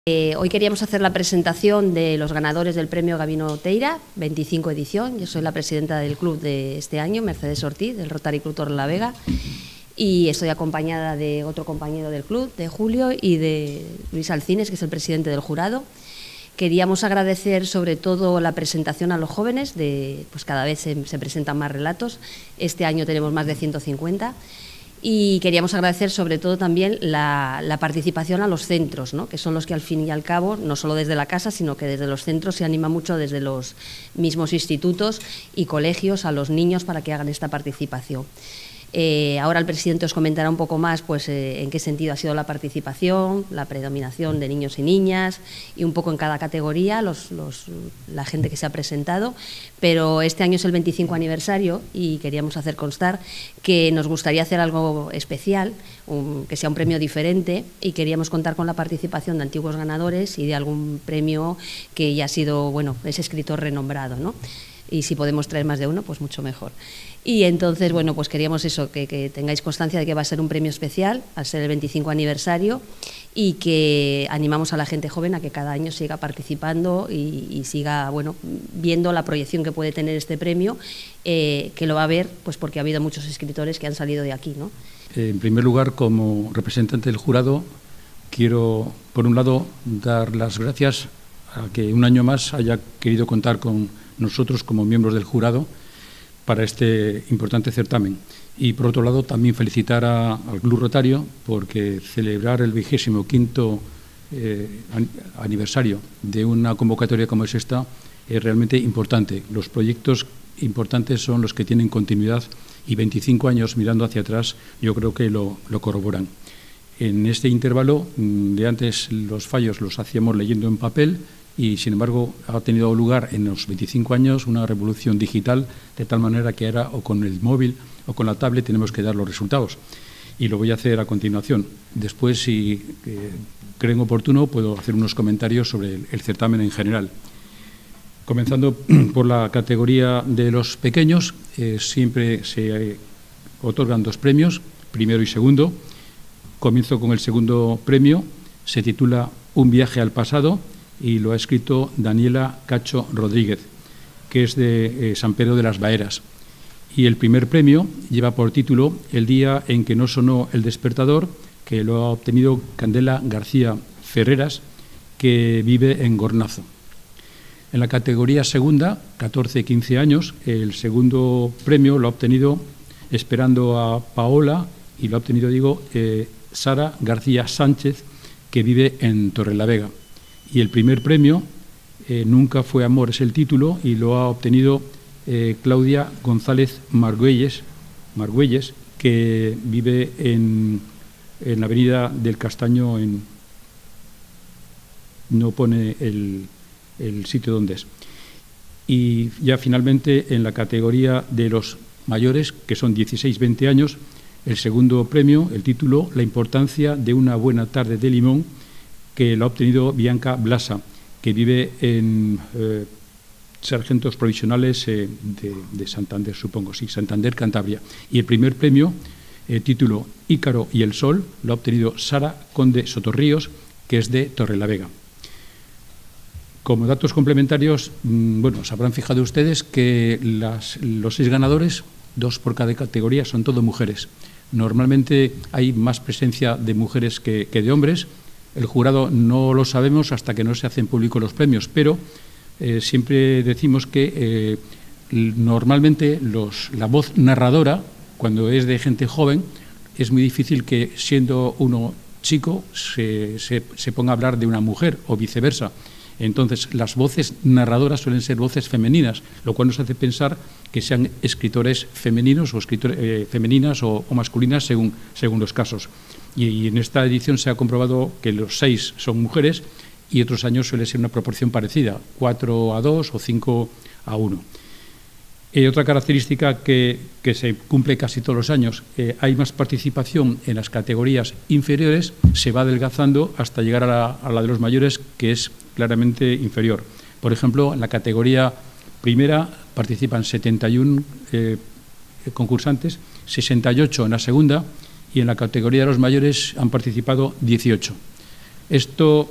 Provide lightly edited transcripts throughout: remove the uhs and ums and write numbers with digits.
Hoy queríamos hacer la presentación de los ganadores del premio Gabino Teira, 25 edición. Yo soy la presidenta del club de este año, Mercedes Ortiz, del Rotary Club Torrelavega, y estoy acompañada de otro compañero del club, de Julio, y de Luis Alcines, que es el presidente del jurado. Queríamos agradecer sobre todo la presentación a los jóvenes, pues cada vez se presentan más relatos. Este año tenemos más de 150. Y queríamos agradecer sobre todo también la participación a los centros, ¿no? Que son los que al fin y al cabo, no solo desde la casa, sino que desde los centros se anima mucho desde los mismos institutos y colegios a los niños para que hagan esta participación. Ahora el presidente os comentará un poco más pues, en qué sentido ha sido la participación, la predominación de niños y niñas y un poco en cada categoría la gente que se ha presentado, pero este año es el 25 aniversario y queríamos hacer constar que nos gustaría hacer algo especial, que sea un premio diferente, y queríamos contar con la participación de antiguos ganadores y de algún premio que ya ha sido, bueno, ese escritor renombrado, ¿no? Y si podemos traer más de uno, pues mucho mejor. Y entonces, bueno, pues queríamos eso, que tengáis constancia de que va a ser un premio especial, al ser el 25 aniversario, y que animamos a la gente joven a que cada año siga participando y siga, bueno, viendo la proyección que puede tener este premio, que lo va a ver, pues porque ha habido muchos escritores que han salido de aquí, ¿no? En primer lugar, como representante del jurado, quiero, por un lado, dar las gracias a que un año más haya querido contar con nosotros como miembros del jurado para este importante certamen. Y por otro lado también felicitar al Club Rotario porque celebrar el 25º aniversario de una convocatoria como es esta es realmente importante. Los proyectos importantes son los que tienen continuidad y 25 años mirando hacia atrás yo creo que lo corroboran. En este intervalo de antes los fallos los hacíamos leyendo en papel y, sin embargo, ha tenido lugar en los 25 años una revolución digital de tal manera que ahora o con el móvil o con la tablet tenemos que dar los resultados. Y lo voy a hacer a continuación. Después, si creen oportuno, puedo hacer unos comentarios sobre el certamen en general. Comenzando por la categoría de los pequeños, siempre se otorgan dos premios, primero y segundo. Comienzo con el segundo premio, se titula Un viaje al pasado y lo ha escrito Daniela Cacho Rodríguez, que es de San Pedro de las Baheras. Y el primer premio lleva por título El día en que no sonó el despertador, que lo ha obtenido Candela García Ferreras, que vive en Gornazo. En la categoría segunda, 14-15 años, el segundo premio lo ha obtenido Esperando a Paola y lo ha obtenido, digo, Sara García Sánchez, que vive en Torrelavega. Y el primer premio, Nunca fue amor, es el título, y lo ha obtenido Claudia González Margüelles, que vive en la avenida del Castaño, no pone el sitio donde es. Y ya finalmente en la categoría de los mayores, que son 16-20 años, el segundo premio, el título, La importancia de una buena tarde de limón, que lo ha obtenido Bianca Blasa, que vive en Sargentos Provisionales de Santander, supongo, sí, Santander, Cantabria. Y el primer premio, título Ícaro y el Sol, lo ha obtenido Sara Conde Sotorríos, que es de Torrelavega. Como datos complementarios, bueno, se habrán fijado ustedes que los 6 ganadores, 2 por cada categoría, son todo mujeres. Normalmente hay más presencia de mujeres que de hombres. El jurado no lo sabemos hasta que no se hacen públicos los premios, pero siempre decimos que normalmente la voz narradora, cuando es de gente joven, es muy difícil que siendo uno chico se ponga a hablar de una mujer o viceversa. Entonces, las voces narradoras suelen ser voces femeninas, lo cual nos hace pensar que sean escritores femeninos o femeninas o masculinas según los casos. Y en esta edición se ha comprobado que los 6 son mujeres y otros años suele ser una proporción parecida, 4-2 o 5-1. Otra característica que se cumple casi todos los años, hay más participación en las categorías inferiores, se va adelgazando hasta llegar a la de los mayores, que es claramente inferior. Por ejemplo, en la categoría primera participan 71 concursantes, 68 en la segunda y en la categoría de los mayores han participado 18. Esto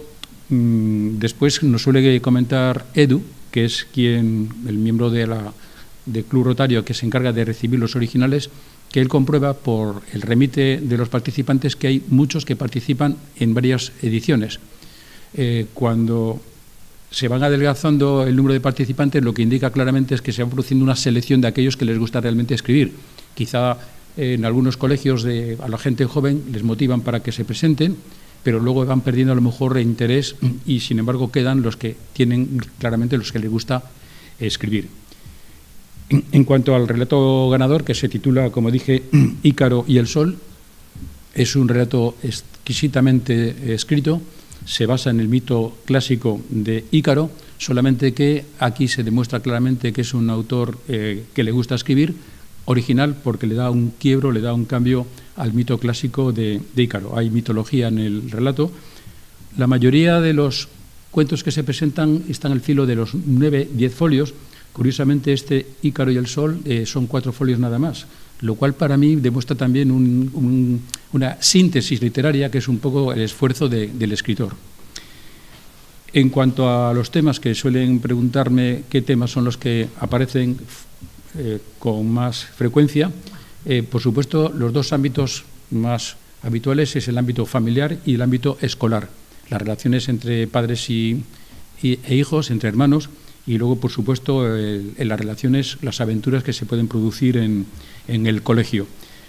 Después nos suele comentar Edu, que es el miembro del Club Rotario que se encarga de recibir los originales, que él comprueba por el remite de los participantes que hay muchos que participan en varias ediciones. Cuando se van adelgazando el número de participantes, lo que indica claramente es que se va produciendo una selección de aquellos que les gusta realmente escribir. Quizá en algunos colegios a la gente joven les motivan para que se presenten, pero luego van perdiendo a lo mejor interés y, sin embargo, quedan los que tienen claramente los que les gusta escribir. En cuanto al relato ganador, que se titula, como dije, Ícaro y el Sol, es un relato exquisitamente escrito, se basa en el mito clásico de Ícaro, solamente que aquí se demuestra claramente que es un autor que le gusta escribir, original porque le da un quiebro, le da un cambio al mito clásico de Ícaro. Hay mitología en el relato. La mayoría de los cuentos que se presentan están al filo de los 9-10 folios. Curiosamente, este Ícaro y el Sol son 4 folios nada más, lo cual para mí demuestra también una síntesis literaria que es un poco el esfuerzo del escritor. En cuanto a los temas, que suelen preguntarme qué temas son los que aparecen con más frecuencia, por supuesto, los dos ámbitos más habituales es el ámbito familiar y el ámbito escolar, las relaciones entre padres e hijos, entre hermanos, y luego, por supuesto, en las relaciones, las aventuras que se pueden producir en el colegio.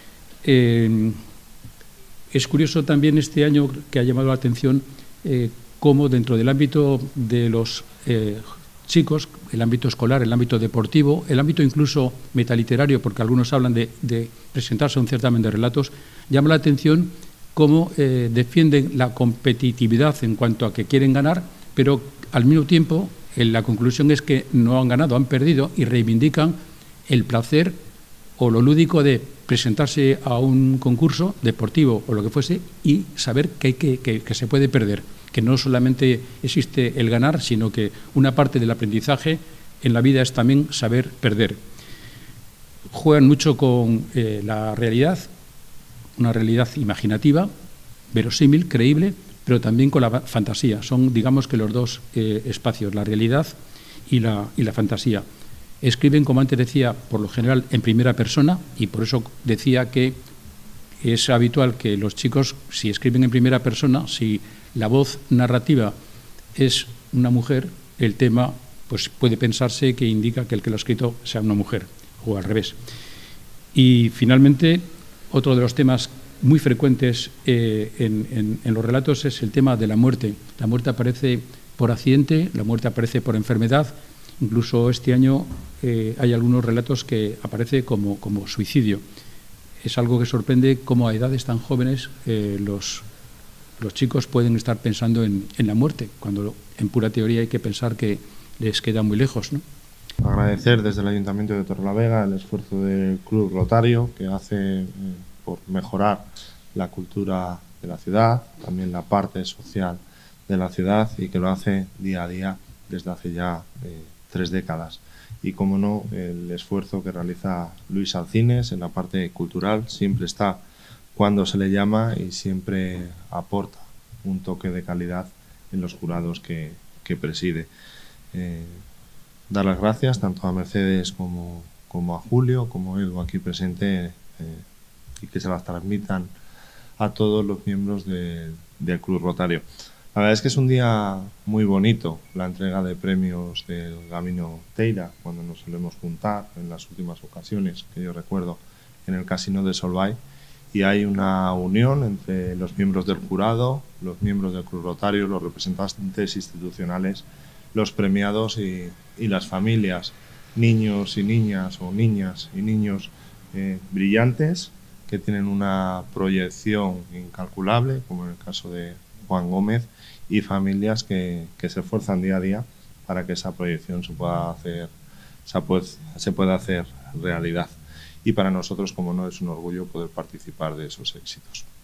Es curioso también este año que ha llamado la atención cómo dentro del ámbito de los chicos, el ámbito escolar, el ámbito deportivo, el ámbito incluso metaliterario, porque algunos hablan de presentarse a un certamen de relatos, llama la atención cómo defienden la competitividad en cuanto a que quieren ganar, pero al mismo tiempo la conclusión es que no han ganado, han perdido, y reivindican el placer o lo lúdico de presentarse a un concurso deportivo o lo que fuese y saber que se puede perder, que no solamente existe el ganar, sino que una parte del aprendizaje en la vida es también saber perder. Juegan mucho con la realidad, una realidad imaginativa, verosímil, creíble, pero también con la fantasía. Son, digamos, que los dos espacios, la realidad y la fantasía. Escriben, como antes decía, por lo general en primera persona, y por eso decía que es habitual que los chicos, si escriben en primera persona, si la voz narrativa es una mujer, el tema pues puede pensarse que indica que el que lo ha escrito sea una mujer, o al revés. Y finalmente, otro de los temas muy frecuentes en los relatos es el tema de la muerte. La muerte aparece por accidente, la muerte aparece por enfermedad. Incluso este año hay algunos relatos que aparece como suicidio. Es algo que sorprende cómo a edades tan jóvenes los chicos pueden estar pensando en la muerte, cuando en pura teoría hay que pensar que les queda muy lejos, ¿no? Agradecer desde el Ayuntamiento de Torrelavega el esfuerzo del Club Rotario que hace por mejorar la cultura de la ciudad, también la parte social de la ciudad, y que lo hace día a día desde hace ya 3 décadas. Y, como no, el esfuerzo que realiza Luis Alcines en la parte cultural. Siempre está cuando se le llama y siempre aporta un toque de calidad en los jurados que preside. Dar las gracias tanto a Mercedes como a Julio, como Edu aquí presente, y que se las transmitan a todos los miembros del Club Rotario. La verdad es que es un día muy bonito, la entrega de premios del Gabino Teira, cuando nos solemos juntar en las últimas ocasiones, que yo recuerdo, en el Casino de Solvay, y hay una unión entre los miembros del jurado, los miembros del Club Rotario, los representantes institucionales, los premiados y las familias, niños y niñas o niñas y niños brillantes que tienen una proyección incalculable, como en el caso de Juan Gómez, y familias que se esfuerzan día a día para que esa proyección se pueda hacer realidad. Y para nosotros, como no, es un orgullo poder participar de esos éxitos.